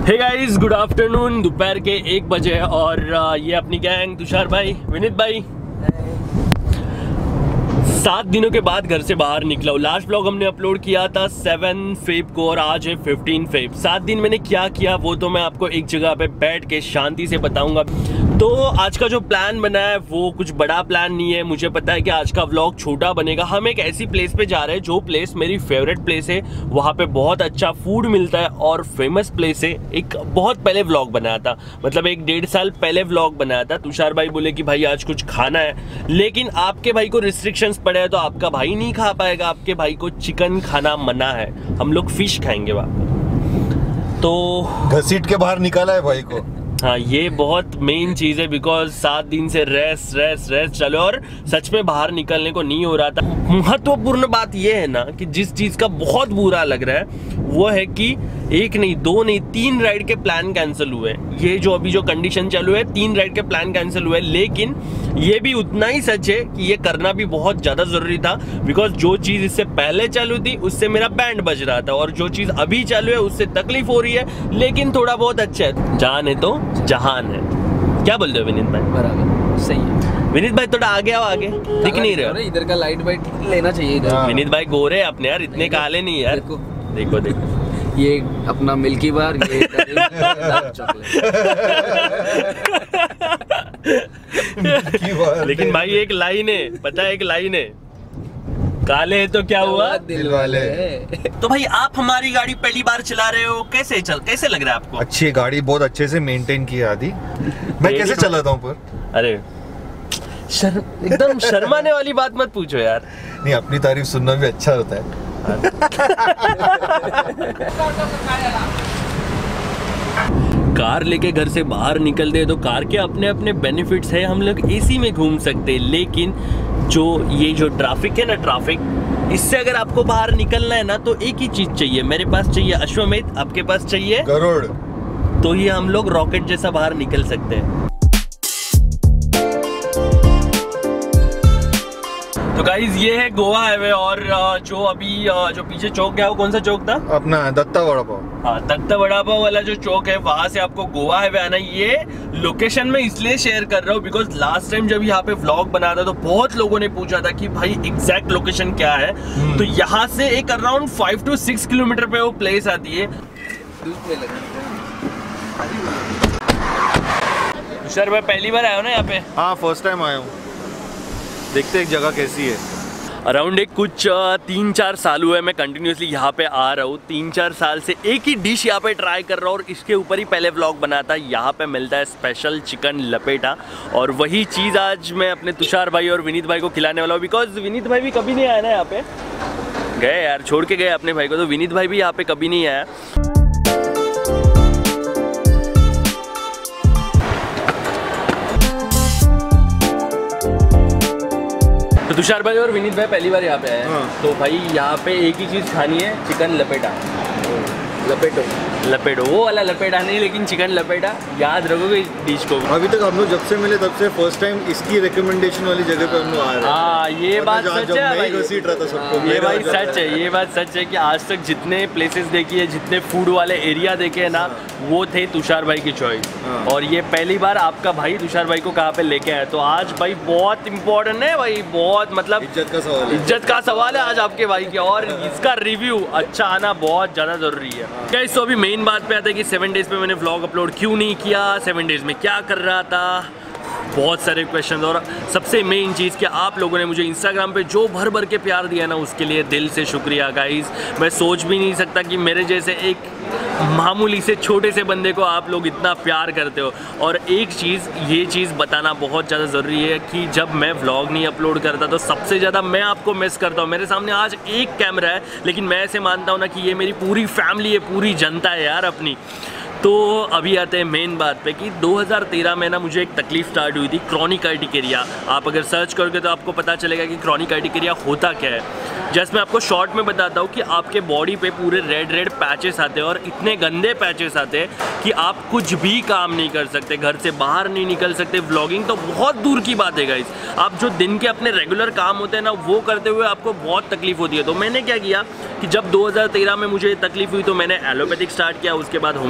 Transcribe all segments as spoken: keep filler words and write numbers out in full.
Hey guys, good afternoon. दोपहर के एक बजे और ये अपनी गैंग तुषार भाई, विनीत भाई, सात दिनों के बाद घर से बाहर निकला हूँ। लास्ट ब्लॉग हमने अपलोड किया था सेवन फेब को और आज है फिफ्टीन फेब। सात दिन मैंने क्या किया वो तो मैं आपको एक जगह पे बैठ के शांति से बताऊंगा। तो आज का जो प्लान बना है वो कुछ बड़ा प्लान नहीं है। मुझे पता है कि आज का व्लॉग छोटा बनेगा। हम एक ऐसी प्लेस पे जा रहे हैं जो प्लेस मेरी फेवरेट प्लेस है। वहाँ पे बहुत अच्छा फूड मिलता है और फेमस प्लेस है। एक बहुत पहले व्लॉग बनाया था, मतलब एक डेढ़ साल पहले व्लॉग बनाया था। तुषार भाई बोले कि भाई आज कुछ खाना है, लेकिन आपके भाई को रिस्ट्रिक्शंस पड़े हैं तो आपका भाई नहीं खा पाएगा। आपके भाई को चिकन खाना मना है, हम लोग फिश खाएंगे वहाँ। तो घसीट के बाहर निकाला है भाई को। हाँ, ये बहुत मेन चीज़ है बिकॉज सात दिन से रेस्ट रेस्ट रेस्ट चलो और सच में बाहर निकलने को नहीं हो रहा था। महत्वपूर्ण बात ये है ना कि जिस चीज़ का बहुत बुरा लग रहा है वो है कि एक नहीं, दो नहीं, तीन राइड के प्लान कैंसिल हुए। ये जो अभी जो कंडीशन चालू है, तीन राइड के प्लान कैंसिल हुए। लेकिन ये भी उतना ही सच है कि ये करना भी बहुत ज़्यादा ज़रूरी था बिकॉज जो चीज़ इससे पहले चालू थी उससे मेरा बैंड बज रहा था और जो चीज़ अभी चालू है उससे तकलीफ हो रही है, लेकिन थोड़ा बहुत अच्छा है। जान है तो जहान है। क्या बोलते हो विनीत भाई? बराबर, सही है। विनीत भाई थोड़ा आगे आओ, आगे दिख नहीं रहे हो। इधर का लाइट वाइट लेना चाहिए इधर। विनीत भाई गोरे अपने यार, इतने काले नहीं यार। देखो देखो देखो, ये अपना मिल्की बार, ये लेकिन भाई एक लाइन है, पता है, एक लाइन है, काले है तो क्या हुआ, दिल वाले। तो भाई आप हमारी गाड़ी पहली बार चला रहे हो, कैसे चल कैसे लग रहा है आपको? अच्छी गाड़ी, बहुत अच्छे से मेंटेन की आदि। मैं कैसे चलाता हूँ पर? अरे शर्म, एकदम शर्माने वाली बात मत पूछो यार। नहीं, अपनी तारीफ सुनना भी अच्छा होता है। कार लेके घर से बाहर निकलते तो कार के अपने अपने बेनिफिट्स है। हम लोग एसी में घूम सकते हैं, लेकिन जो ये जो ट्रैफिक है ना, ट्रैफिक, इससे अगर आपको बाहर निकलना है ना तो एक ही चीज चाहिए। मेरे पास चाहिए अश्वमेध, आपके पास चाहिए गरुड़। तो ये हम लोग रॉकेट जैसा बाहर निकल सकते हैं। तो गाइज ये है गोवा हाईवे और जो अभी जो पीछे चौक है वो कौन सा चौक था? अपना दत्ता वड़ा पाव। हाँ, दत्ता वड़ा पाव वाला जो चौक है वहां से आपको गोवा हाईवे आना है। ये लोकेशन में इसलिए शेयर कर रहा हूँ बिकॉज लास्ट टाइम जब यहाँ पे व्लॉग बना था तो बहुत लोगों ने पूछा था कि भाई एग्जैक्ट लोकेशन क्या है। तो यहाँ से एक around five to six kilometre पे वो प्लेस आती है। सर मैं पहली बार आया हूँ ना यहाँ पे। हाँ, फर्स्ट टाइम आया हूँ। देखते एक जगह कैसी है। अराउंड एक कुछ तीन चार साल हुए मैं कंटिन्यूसली यहाँ पे आ रहा हूँ। तीन चार साल से एक ही डिश यहाँ पे ट्राई कर रहा हूँ और इसके ऊपर ही पहले व्लॉग बना था। यहाँ पे मिलता है स्पेशल चिकन लपेटा और वही चीज़ आज मैं अपने तुषार भाई और विनीत भाई को खिलाने वाला हूँ बिकॉज विनीत भाई भी कभी नहीं आया ना यहाँ पे। गए यार, छोड़ के गए अपने भाई को, तो विनीत भाई भी यहाँ पे कभी नहीं आया। तो तुषार भाई और विनीत भाई पहली बार यहाँ पे आए। हाँ। तो भाई यहाँ पे एक ही चीज़ खानी है, चिकन लपेटा। लपेटो लपेटो वो वाला लपेटा नहीं, लेकिन चिकन लपेटा। याद रखोगे इस डिश को। अभी तक हम लोग जब से मिले तब से फर्स्ट टाइम इसकी रिकमेंडेशन वाली जगह पे हम लोग आ रहे हैं। हाँ, ये बात सच है भाई। घसीट रहा था सबको। ये भाई सच है, ये बात सच है कि आज तक जितने प्लेसेस देखी है, जितने फूड वाले एरिया देखे है ना, वो थे तुषार भाई की चॉइस। और ये पहली बार आपका भाई तुषार भाई को कहाँ पे लेके आया। तो आज भाई बहुत इंपॉर्टेंट है भाई, बहुत मतलब इज्जत का सवाल है। इज्जत का सवाल है आज आपके भाई की, और इसका रिव्यू अच्छा आना बहुत ज़्यादा ज़रूरी है। गाइस, तो अभी मेन बात पे आता है कि सेवन डेज पे मैंने व्लॉग अपलोड क्यों नहीं किया, सेवन डेज में क्या कर रहा था, बहुत सारे क्वेश्चन। और सबसे मेन चीज़ कि आप लोगों ने मुझे इंस्टाग्राम पे जो भर भर के प्यार दिया ना, उसके लिए दिल से शुक्रिया गाइस। मैं सोच भी नहीं सकता कि मेरे जैसे एक मामूली से छोटे से बंदे को आप लोग इतना प्यार करते हो। और एक चीज़, ये चीज़ बताना बहुत ज़्यादा ज़रूरी है कि जब मैं व्लॉग नहीं अपलोड करता तो सबसे ज़्यादा मैं आपको मिस करता हूँ। मेरे सामने आज एक कैमरा है, लेकिन मैं ऐसे मानता हूँ ना कि ये मेरी पूरी फैमिली है, पूरी जनता है यार अपनी। तो अभी आते हैं मेन बात पे कि दो हज़ार तेरह में ना मुझे एक तकलीफ स्टार्ट हुई थी, क्रॉनिक अर्टिकेरिया। आप अगर सर्च करोगे तो आपको पता चलेगा कि क्रॉनिक अर्टिकेरिया होता क्या है। जैसे मैं आपको शॉर्ट में बताता हूँ कि आपके बॉडी पे पूरे रेड रेड पैचेस आते हैं और इतने गंदे पैचेस आते हैं कि आप कुछ भी काम नहीं कर सकते, घर से बाहर नहीं निकल सकते। व्लॉगिंग तो बहुत दूर की बात है गाइस। आप जो दिन के अपने रेगुलर काम होते हैं ना, वो करते हुए आपको बहुत तकलीफ होती है। तो मैंने क्या किया कि जब दो हज़ार तेरह में मुझे तकलीफ हुई तो मैंने एलोपैथिक स्टार्ट किया, उसके बाद होम्योपैथिक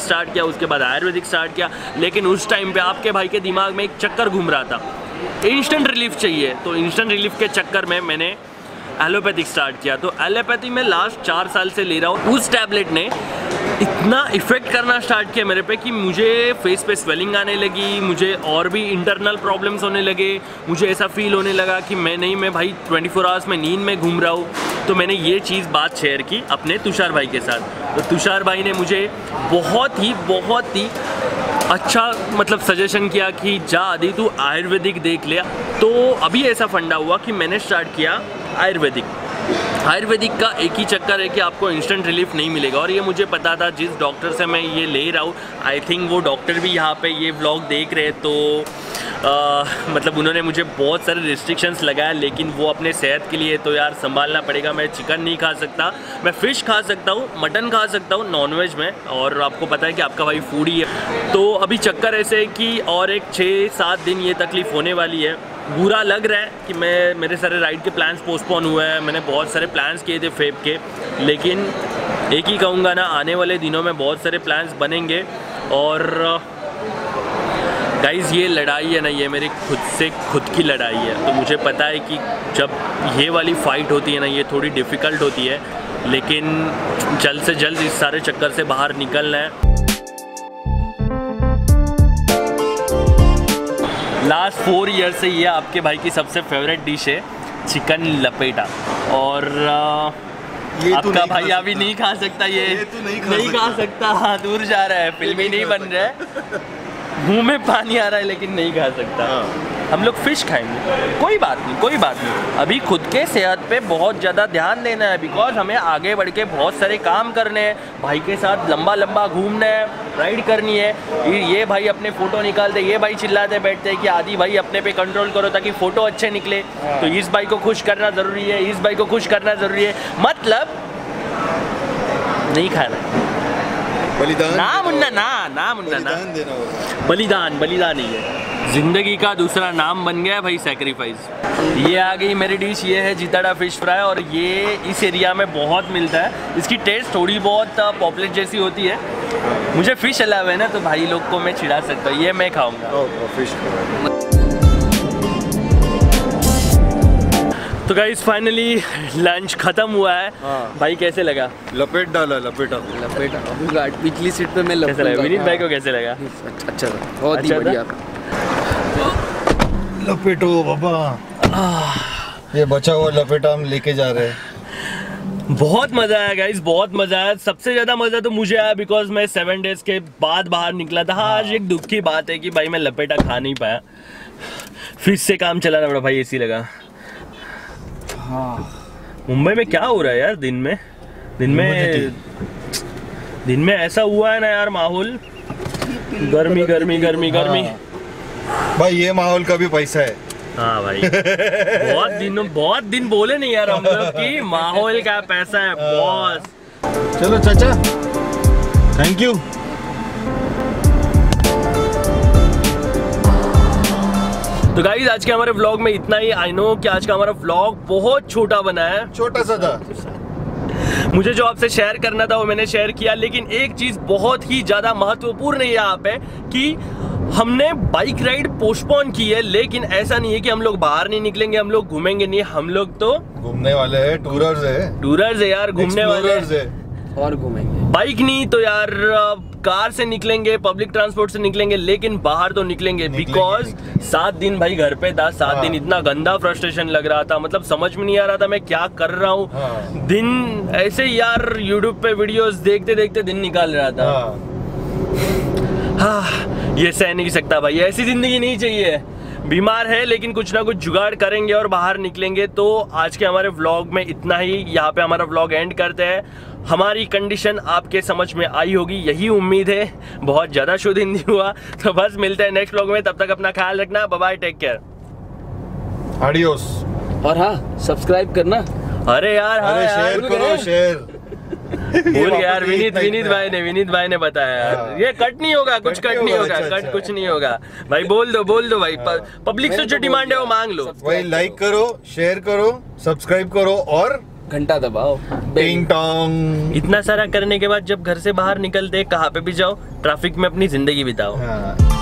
स्टार्ट किया, उसके बाद आयुर्वेदिक स्टार्ट किया, लेकिन उस टाइम पे आपके भाई के दिमाग में एक चक्कर घूम रहा था, इंस्टेंट रिलीफ चाहिए। तो इंस्टेंट रिलीफ के चक्कर में मैंने एलोपैथिक स्टार्ट किया। तो एलोपैथी में लास्ट चार साल से ले रहा हूँ। उस टैबलेट ने इतना इफेक्ट करना स्टार्ट किया मेरे पे कि मुझे फेस पे स्वेलिंग आने लगी, मुझे और भी इंटरनल प्रॉब्लम्स होने लगे, मुझे ऐसा फील होने लगा कि मैं नहीं मैं भाई ट्वेंटी फोर आवर्स में नींद में घूम रहा हूँ। तो मैंने ये चीज़ बात शेयर की अपने तुषार भाई के साथ। तो तुषार भाई ने मुझे बहुत ही बहुत ही अच्छा मतलब सजेशन किया कि जा आदि तू आयुर्वेदिक देख लिया। तो अभी ऐसा फंडा हुआ कि मैंने स्टार्ट किया आयुर्वेदिक। आयुर्वेदिक का एक ही चक्कर है कि आपको इंस्टेंट रिलीफ नहीं मिलेगा, और ये मुझे पता था जिस डॉक्टर से मैं ये ले रहा हूँ। आई थिंक वो डॉक्टर भी यहाँ पे ये व्लॉग देख रहे हैं, तो आ, मतलब उन्होंने मुझे बहुत सारे रिस्ट्रिक्शंस लगाया, लेकिन वो अपने सेहत के लिए तो यार संभालना पड़ेगा। मैं चिकन नहीं खा सकता, मैं फ़िश खा सकता हूँ, मटन खा सकता हूँ नॉनवेज में, और आपको पता है कि आपका भाई फूडी है। तो अभी चक्कर ऐसे है कि और एक छः सात दिन ये तकलीफ़ होने वाली है। बुरा लग रहा है कि मैं मेरे सारे राइड के प्लान्स पोस्टपोन हुए हैं। मैंने बहुत सारे प्लान्स किए थे फेब के, लेकिन एक ही कहूँगा ना, आने वाले दिनों में बहुत सारे प्लान्स बनेंगे। और गाइज़ ये लड़ाई है ना, ये मेरी खुद से खुद की लड़ाई है। तो मुझे पता है कि जब ये वाली फ़ाइट होती है ना, ये थोड़ी डिफ़िकल्ट होती है, लेकिन जल्द से जल्द इस सारे चक्कर से बाहर निकलना है। लास्ट फोर ईयर से ये आपके भाई की सबसे फेवरेट डिश है चिकन लपेटा, और ये आपका भाई अभी नहीं खा सकता, ये, ये तो नहीं खा नहीं सकता, सकता। हाँ, दूर जा रहा है, फिल्मी नहीं बन रहा है, मुंह में पानी आ रहा है, लेकिन नहीं खा सकता। हाँ। हम लोग फिश खाएंगे, कोई बात नहीं कोई बात नहीं। अभी खुद के सेहत पे बहुत ज़्यादा ध्यान देना है, बिकॉज हमें आगे बढ़ के बहुत सारे काम करने हैं। भाई के साथ लंबा लंबा घूमना है, राइड करनी है। ये भाई अपने फ़ोटो निकालते, ये भाई चिल्लाते बैठते हैं कि आदि भाई अपने पे कंट्रोल करो ताकि फ़ोटो अच्छे निकले। हाँ। तो इस भाई को खुश करना ज़रूरी है, इस भाई को खुश करना ज़रूरी है, मतलब नहीं खाना बलिदान ना मुन्ना ना ना मुन्ना ना बलिदान बलिदान नहीं है, जिंदगी का दूसरा नाम बन गया भाई सैक्रिफाइस। ये आ गई मेरी डिश, ये है जिताड़ा फिश फ्राई, और ये इस एरिया में बहुत मिलता है। इसकी टेस्ट थोड़ी बहुत पॉपुलर जैसी होती है। मुझे फिश अलावा है ना, तो भाई लोग को मैं चिढ़ा सकता हूँ, ये मैं खाऊंगा फिश। तो गाइस फाइनली लंच खत्म हुआ है। हाँ। भाई कैसे लगा? लपेट डाला लपेटा लपेटा अभी पिछली सीट पे मैं कैसे लगा? विनीत भाई को कैसे लगा? अच्छा था, बहुत ही बढ़िया। लपेटो बाबा, ये बचा हुआ लपेटा हम लेके जा रहे हैं। बहुत मजा आया गाइस, बहुत मजा आया। सबसे ज्यादा मजा तो मुझे आया बिकॉज मैं सेवन डेज के बाद बाहर निकला था। हाँ, आज एक दुख की बात है कि भाई मैं लपेटा खा नहीं पाया, फिश से काम चलाना पड़ा भाई, एसी लगा। हाँ। मुंबई में क्या हो रहा है यार, दिन में दिन में दिन में ऐसा हुआ है ना यार, माहौल गर्मी गर्मी गर्मी गर्मी। भाई ये माहौल का भी पैसा है। हाँ भाई बहुत दिनों बहुत दिन बोले नहीं यार हम लोग कि माहौल का पैसा है बॉस। चलो चाचा, थैंक यू। तो गाइस आज के हमारे व्लॉग में इतना ही। आई नो कि आज का हमारा व्लॉग बहुत छोटा बना है, छोटा सा था। मुझे जो आपसे शेयर करना था वो मैंने शेयर किया, लेकिन एक चीज बहुत ही ज्यादा महत्वपूर्ण है यहाँ पे कि हमने बाइक राइड पोस्टपोन की है, लेकिन ऐसा नहीं है कि हम लोग बाहर नहीं निकलेंगे, हम लोग घूमेंगे नहीं। हम लोग तो घूमने वाले हैं, टूरर्स है टूरर्स है यार, घूमने वाले है और घूमेंगे। बाइक नहीं तो यार कार से निकलेंगे, पब्लिक ट्रांसपोर्ट से निकलेंगे, लेकिन बाहर तो निकलेंगे। बिकॉज सात दिन भाई घर पे था, सात हाँ। दिन इतना गंदा फ्रस्ट्रेशन लग रहा था, मतलब समझ में नहीं आ रहा था मैं क्या कर रहा हूँ। हाँ। दिन ऐसे यार यूट्यूब पे वीडियोस देखते देखते दिन निकाल रहा था। हाँ। हाँ, ये सह नहीं सकता भाई, ऐसी जिंदगी नहीं चाहिए। बीमार है लेकिन कुछ ना कुछ जुगाड़ करेंगे और बाहर निकलेंगे। तो आज के हमारे व्लॉग में इतना ही, यहाँ पे हमारा व्लॉग एंड करते हैं। हमारी कंडीशन आपके समझ में आई होगी, यही उम्मीद है। बहुत ज़्यादा शुद्ध हिंदी हुआ, तो बस मिलते हैं नेक्स्ट व्लॉग में। तब तक अपना ख्याल रखना, bye bye, take care, adios. और हाँ, सब्सक्राइब करना। अरे यार हाँ, अरे शेयर करो, शेयर बोल यार, विनीत विनीत भाई ने विनीत भाई ने बताया यार, ये कट नहीं होगा, कुछ कट नहीं होगा, कट कुछ नहीं होगा भाई। बोल दो बोल दो भाई, पब्लिक से जो डिमांड है वो मांग लो। भाई लाइक करो, शेयर करो, सब्सक्राइब करो और घंटा दबाओ, टिंग टोंग। इतना सारा करने के बाद जब घर से बाहर निकलते कहाँ पे भी जाओ ट्रैफिक में अपनी जिंदगी बिताओ। हाँ।